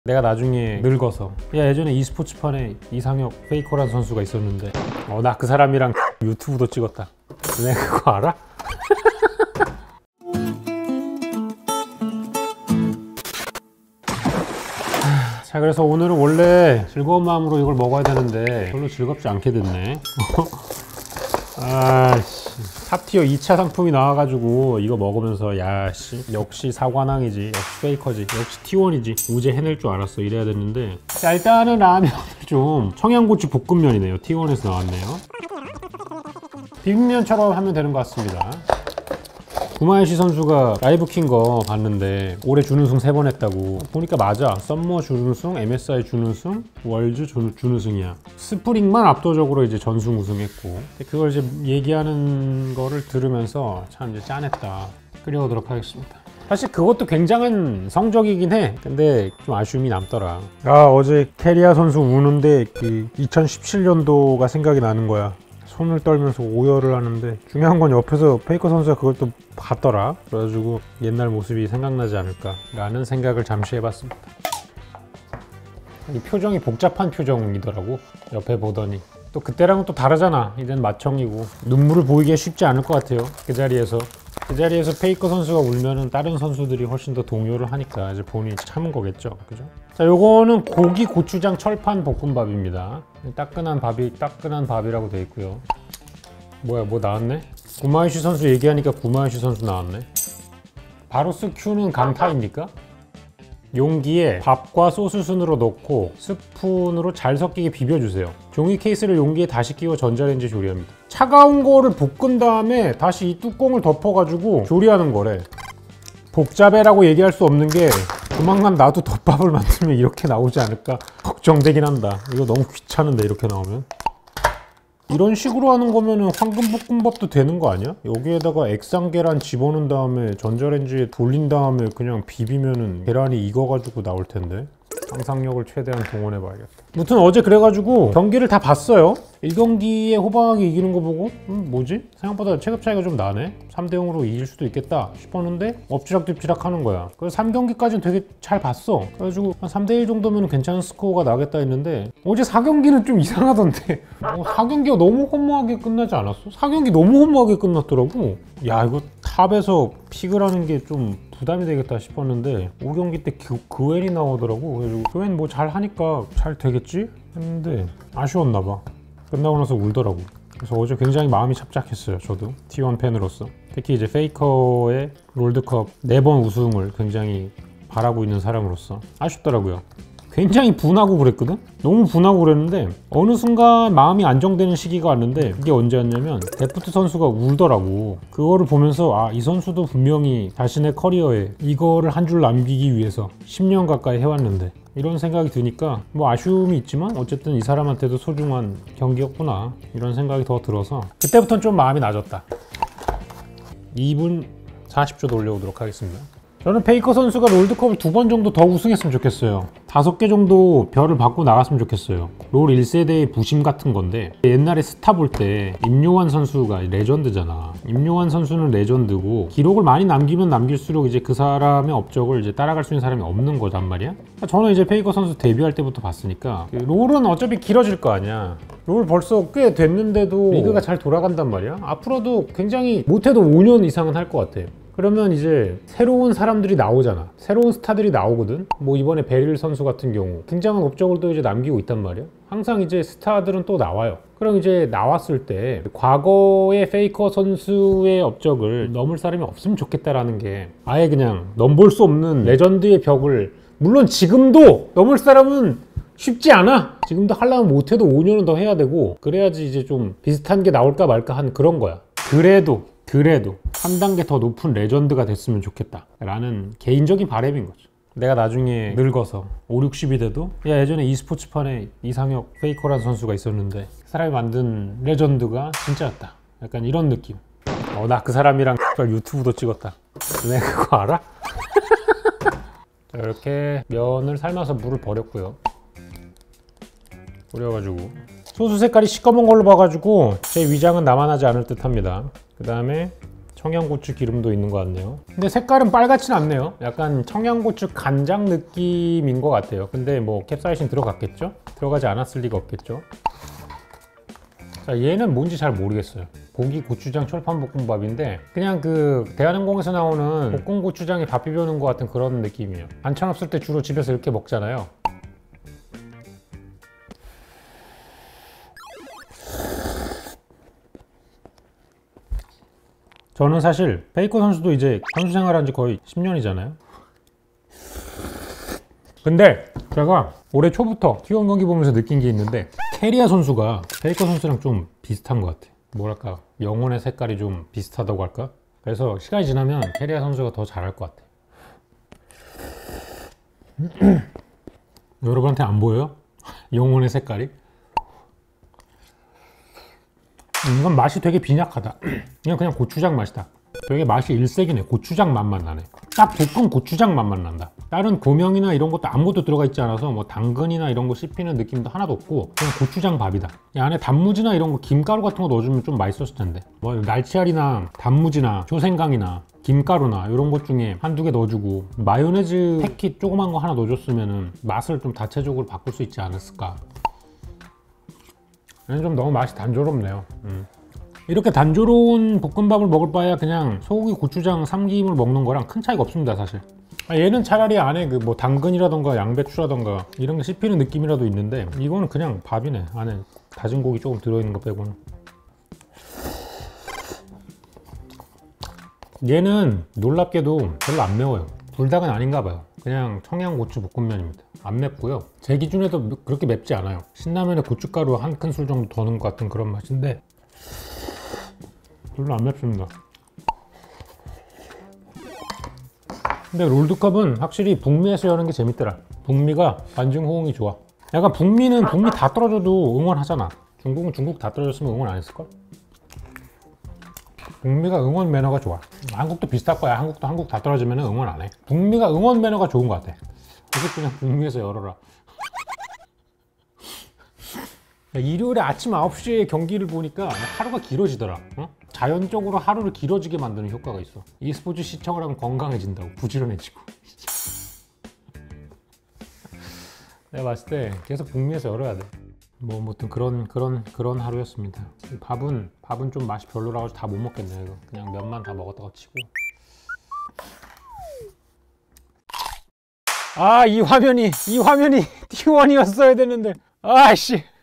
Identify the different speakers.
Speaker 1: 내가 나중에 늙어서 야 예전에 e스포츠판에 이상혁 페이커라는 선수가 있었는데 나 그 사람이랑 유튜브도 찍었다. 내가 그거 알아? 자, 그래서 오늘은 원래 즐거운 마음으로 이걸 먹어야 되는데 별로 즐겁지 않게 됐네. 아씨, 탑티어 2차 상품이 나와가지고 이거 먹으면서 야씨 역시 사관왕이지, 역시 페이커지, 역시 T1이지, 우제 해낼 줄 알았어 이래야 됐는데. 자, 일단은 라면을 좀 청양고추 볶음면이네요. T1에서 나왔네요. 비빔면처럼 하면 되는 것 같습니다. 구마유시 선수가 라이브 킨 거 봤는데 올해 준우승 3번 했다고. 보니까 맞아. 썸머 준우승, MSI 준우승, 월즈 준우승이야. 스프링만 압도적으로 이제 전승 우승했고, 그걸 이제 얘기하는 거를 들으면서 참 이제 짠했다. 끓여오도록 하겠습니다. 사실 그것도 굉장한 성적이긴 해. 근데 좀 아쉬움이 남더라. 어제 캐리아 선수 우는데 그 2017년도가 생각이 나는 거야. 손을 떨면서 오열을 하는데, 중요한 건 옆에서 페이커 선수가 그걸 또 봤더라. 그래가지고 옛날 모습이 생각나지 않을까 라는 생각을 잠시 해봤습니다. 이 표정이 복잡한 표정이더라고. 옆에 보더니 또 그때랑은 또 다르잖아. 이젠 맏형이고 눈물을 보이기가 쉽지 않을 것 같아요. 그 자리에서 페이커 선수가 울면은 다른 선수들이 훨씬 더 동요를 하니까 이제 본인이 참은 거겠죠. 그죠? 자, 요거는 고기 고추장 철판 볶음밥입니다. 따끈한 밥이라고 돼 있고요. 뭐야, 뭐 나왔네? 구마유시 선수 얘기하니까 구마유시 선수 나왔네. 바로스 큐는 강타입니까? 용기에 밥과 소스 순으로 넣고 스푼으로 잘 섞이게 비벼주세요. 종이 케이스를 용기에 다시 끼워 전자레인지 조리합니다. 차가운 거를 볶은 다음에 다시 이 뚜껑을 덮어가지고 조리하는 거래. 복잡해라고 얘기할 수 없는 게 조만간 나도 덮밥을 만들면 이렇게 나오지 않을까 걱정되긴 한다. 이거 너무 귀찮은데 이렇게 나오면. 이런 식으로 하는 거면은 황금볶음밥도 되는 거 아니야? 여기에다가 액상계란 집어넣은 다음에 전자레인지에 돌린 다음에 그냥 비비면은 계란이 익어가지고 나올 텐데. 상상력을 최대한 동원해 봐야겠다. 무튼 어제 그래가지고 경기를 다 봤어요. 1경기에 호방하게 이기는 거 보고 뭐지? 생각보다 체급 차이가 좀 나네? 3대0으로 이길 수도 있겠다 싶었는데 엎치락뒤치락 하는 거야. 그래서 3경기까지는 되게 잘 봤어. 그래가지고 한 3대1 정도면 괜찮은 스코어가 나겠다 했는데 어제 4경기는 좀 이상하던데. 4경기가 너무 허무하게 끝나지 않았어? 4경기 너무 허무하게 끝났더라고. 야, 이거 탑에서 픽을 하는 게 좀 부담이 되겠다 싶었는데 5경기 때 그웬이 나오더라고. 그래서 그웬 뭐 잘 하니까 잘 되겠지? 했는데 아쉬웠나 봐. 끝나고 나서 울더라고. 그래서 어제 굉장히 마음이 착잡했어요. 저도 T1 팬으로서. 특히 이제 페이커의 롤드컵 4번 우승을 굉장히 바라고 있는 사람으로서 아쉽더라고요. 굉장히 분하고 그랬거든? 너무 분하고 그랬는데 어느 순간 마음이 안정되는 시기가 왔는데, 그게 언제였냐면 데프트 선수가 울더라고. 그거를 보면서 이 선수도 분명히 자신의 커리어에 이거를 한 줄 남기기 위해서 10년 가까이 해왔는데, 이런 생각이 드니까 뭐 아쉬움이 있지만 어쨌든 이 사람한테도 소중한 경기였구나 이런 생각이 더 들어서 그때부터는 좀 마음이 나아졌다. 2분 40초 돌려오도록 하겠습니다. 저는 페이커 선수가 롤드컵을 2번 정도 더 우승했으면 좋겠어요. 5개 정도 별을 받고 나갔으면 좋겠어요. 롤 1세대의 부심 같은 건데, 옛날에 스타 볼 때 임요환 선수가 레전드잖아. 임요환 선수는 레전드고 기록을 많이 남기면 남길수록 이제 그 사람의 업적을 이제 따라갈 수 있는 사람이 없는 거단 말이야. 저는 이제 페이커 선수 데뷔할 때부터 봤으니까 롤은 어차피 길어질 거 아니야. 롤 벌써 꽤 됐는데도 리그가 잘 돌아간단 말이야. 앞으로도 굉장히 못해도 5년 이상은 할 것 같아. 그러면 이제 새로운 사람들이 나오잖아. 새로운 스타들이 나오거든. 뭐 이번에 베릴 선수 같은 경우 굉장한 업적을 또 이제 남기고 있단 말이야. 항상 이제 스타들은 또 나와요. 그럼 이제 나왔을 때 과거의 페이커 선수의 업적을 넘을 사람이 없으면 좋겠다라는 게, 아예 그냥 넘볼 수 없는 레전드의 벽을, 물론 지금도 넘을 사람은 쉽지 않아. 지금도 하려면 못해도 5년은 더 해야 되고, 그래야지 이제 좀 비슷한 게 나올까 말까 한 그런 거야. 그래도 한 단계 더 높은 레전드가 됐으면 좋겠다 라는 개인적인 바람인 거죠. 내가 나중에 늙어서 5, 60이 돼도 야 예전에 e스포츠판에 이상혁 페이커라는 선수가 있었는데 그 사람이 만든 레전드가 진짜였다, 약간 이런 느낌. 나 그 사람이랑 유튜브도 찍었다. 내가 그거 알아? 자, 이렇게 면을 삶아서 물을 버렸고요. 뿌려가지고 소스 색깔이 시꺼먼 걸로 봐가지고 제 위장은 남아나지 않을 듯 합니다. 그 다음에 청양고추 기름도 있는 것 같네요. 근데 색깔은 빨갛진 않네요. 약간 청양고추 간장 느낌인 것 같아요. 근데 뭐 캡사이신 들어갔겠죠? 들어가지 않았을 리가 없겠죠? 자, 얘는 뭔지 잘 모르겠어요. 고기 고추장 철판볶음밥인데 그냥 그 대한항공에서 나오는 볶음 고추장에 밥 비벼 놓은 것 같은 그런 느낌이에요. 반찬 없을 때 주로 집에서 이렇게 먹잖아요. 저는 사실 페이커 선수도 이제 선수 생활한 지 거의 10년이잖아요. 근데 제가 올해 초부터 T1 경기 보면서 느낀 게 있는데 캐리아 선수가 페이커 선수랑 좀 비슷한 것 같아. 뭐랄까, 영혼의 색깔이 좀 비슷하다고 할까? 그래서 시간이 지나면 캐리아 선수가 더 잘할 것 같아. 여러분한테 안 보여요? 영혼의 색깔이? 이건 맛이 되게 빈약하다. 그냥 고추장 맛이다. 되게 맛이 일색이네. 고추장 맛만 나네. 딱 볶은 고추장 맛만 난다. 다른 고명이나 이런 것도 아무것도 들어가 있지 않아서 뭐 당근이나 이런 거 씹히는 느낌도 하나도 없고 그냥 고추장 밥이다. 이 안에 단무지나 이런 거 김가루 같은 거 넣어주면 좀 맛있었을 텐데. 뭐 날치알이나 단무지나 조생강이나 김가루나 이런 것 중에 한두 개 넣어주고 마요네즈 패킷 조그만 거 하나 넣어줬으면 맛을 좀 다채적으로 바꿀 수 있지 않았을까. 좀 너무 맛이 단조롭네요. 이렇게 단조로운 볶음밥을 먹을 바에야 그냥 소고기 고추장 삼김을 먹는 거랑 큰 차이가 없습니다, 사실. 얘는 차라리 안에 그 뭐 당근이라던가 양배추라던가 이런 게 씹히는 느낌이라도 있는데 이거는 그냥 밥이네. 안에 다진 고기 조금 들어있는 거 빼고는. 얘는 놀랍게도 별로 안 매워요. 불닭은 아닌가 봐요. 그냥 청양고추 볶음면입니다. 안 맵고요. 제 기준에도 그렇게 맵지 않아요. 신라면에 고춧가루 한 큰술 정도 더 넣은 것 같은 그런 맛인데 별로 안 맵습니다. 근데 롤드컵은 확실히 북미에서 여는 게 재밌더라. 북미가 반중 호응이 좋아. 약간 북미는 북미 다 떨어져도 응원하잖아. 중국은 중국 다 떨어졌으면 응원 안 했을걸? 북미가 응원 매너가 좋아. 한국도 비슷할 거야. 한국도 한국 다 떨어지면 응원 안 해. 북미가 응원 매너가 좋은 것 같아. 그래서 그냥 북미에서 열어라. 일요일에 아침 9시에 경기를 보니까 하루가 길어지더라. 어? 자연적으로 하루를 길어지게 만드는 효과가 있어. e스포츠 시청을 하면 건강해진다고. 부지런해지고. 내가 봤을 때 계속 북미에서 열어야 돼. 뭐 아무튼 그런 하루였습니다. 밥은 좀 맛이 별로라고 다 못 먹겠네. 이거 그냥 면만 다 먹었다가 치고. 이 화면이 T1이었어야 되는데. 아이씨.